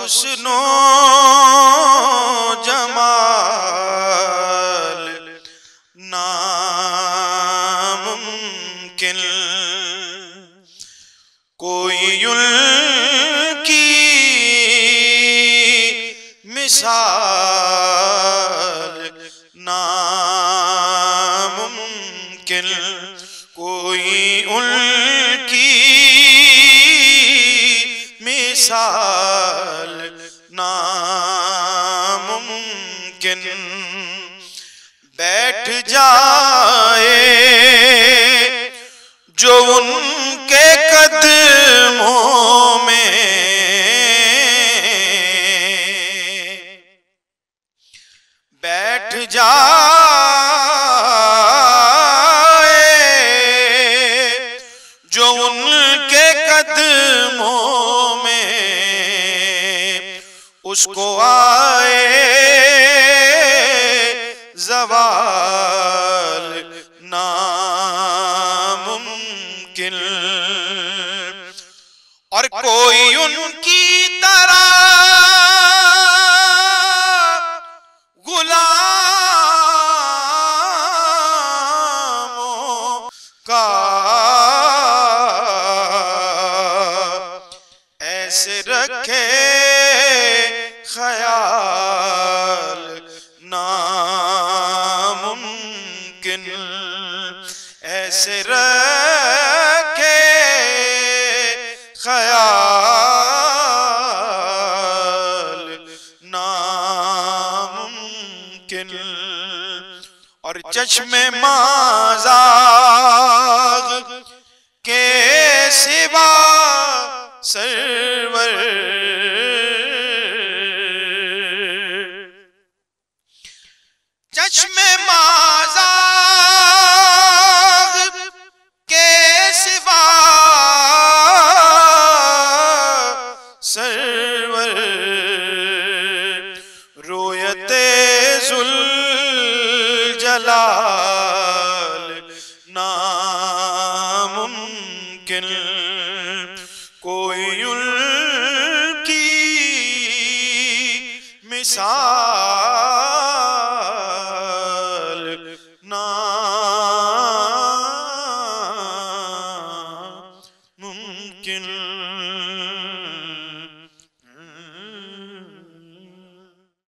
حسن و جمال ناممکن کوئی ان کی مثال ناممکن کوئی ان کی مثال ناممکن بیٹھ جائے جو ان کے قدموں میں بیٹھ جائے جو ان کے قدموں میں اس کو آئے زوال ناممکن اور کوئی ان کی طرح غلاموں کا ایسے رکھے خیال ناممکن ایسے رکھے خیال ناممکن اور چشم مازاغ کے سوا سرور چشم مازاغ کے سوا سرور رویت ذوالجلال ناممکن کوئی ان کی مثال ناممکن